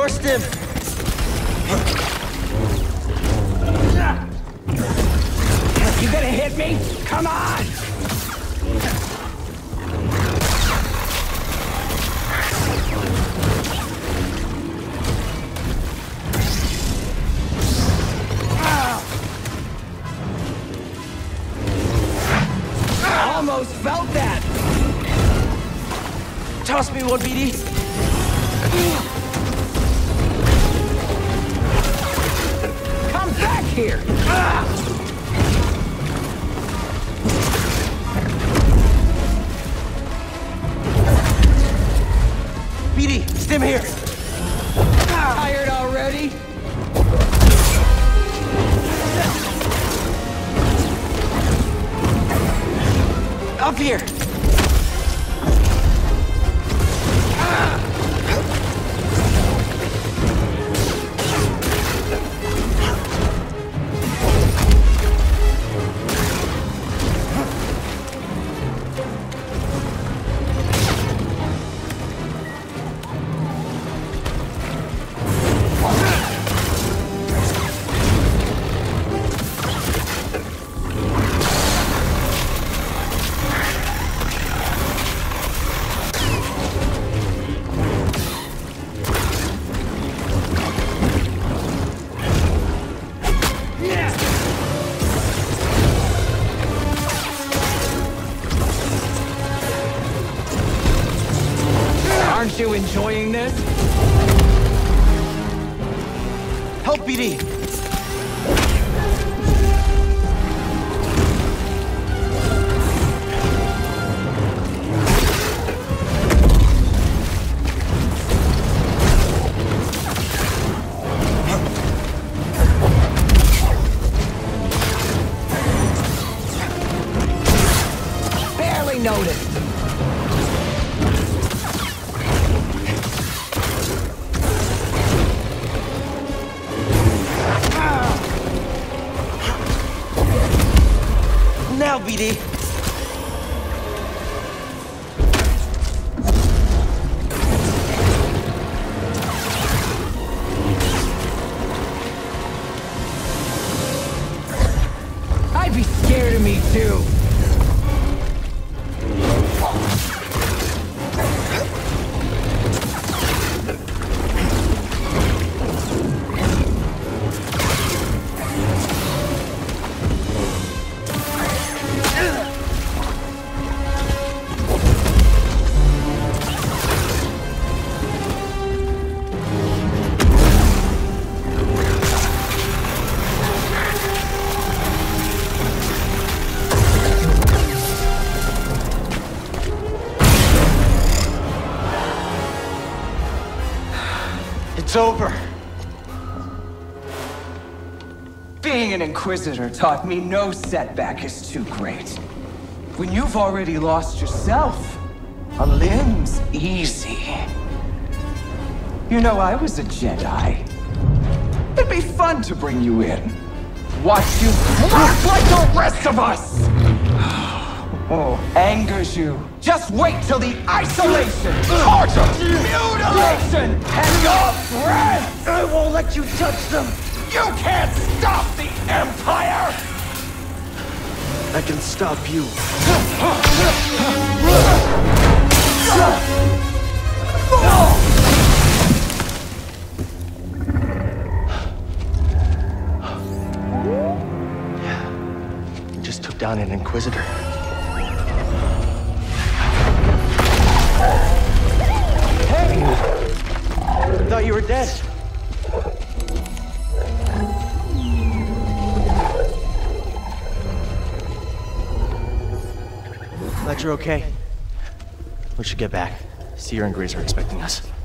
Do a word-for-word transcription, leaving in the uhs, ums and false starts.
Your stim! You gonna hit me? Come on! Almost felt that! Toss me one, B D! Come back here! B D, stim here! Tired already? Up here! Aren't you enjoying this? Help, B D! Barely noticed. Now, B D! I'd be scared of me too. It's over. Being an Inquisitor taught me no setback is too great. When you've already lost yourself, a limb's easy. You know, I was a Jedi. It'd be fun to bring you in. Watch you crack like the rest of us! Oh, angers you. Just wait till the isolation, torture, mutilation, and your friends! I won't let you touch them! You can't stop the Empire! I can stop you. We just took down an Inquisitor. Hey! I thought you were dead. Glad you're okay. We should get back. Seer and Grease are expecting us.